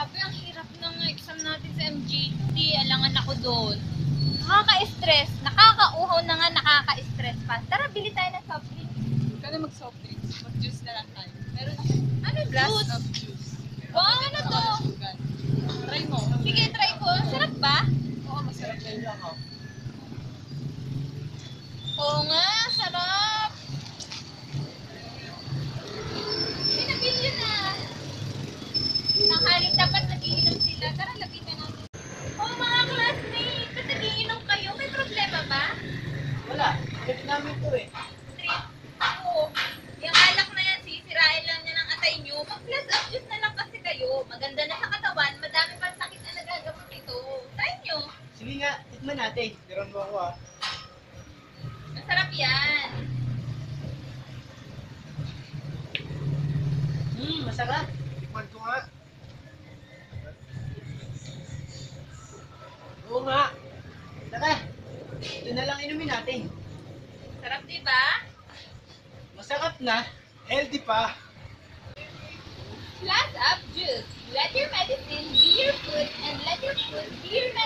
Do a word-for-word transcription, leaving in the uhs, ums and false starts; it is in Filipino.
Grabe, ang hirap ng exam natin sa M G T. Alangan ako doon. Nakaka-stress. Nakakauhaw na nga, nakaka-stress pa. Tara, bili tayo ng soft drink. Huwag ka na mag-soft drinks. Mag-juice na lang tayo. Meron ako Ano glass juice? of juice. Wow, ano to? Sugar. Try mo. Sige, try ko. Sarap ba? Oo, masarap na yun ako. Oo nga, sarap. Pinabil yun ah. Tanghaling dapat nagiinom sila. Tara, lapitan natin. Oh, mga classmates, ba't nagiinom kayo? May problema ba? Wala. Trip namin to eh. Trip. Oo. Yung alak na yan, sisirain lang niya ng atay nyo. Mag-plus up juice na lang kasi kayo. Maganda na sa katawan. Madami pang sakit na nagagamot ito. Try nyo. Sige nga, tikman natin. Meron mo ako ah. Masarap yan. Hmm, masarap. Tikman ko nga. Oo nga. Tara, ito na lang inumin natin. Sarap, di ba? Masarap na. Healthy pa. Plus up juice. Let your medicine be your food and let your food be your medicine.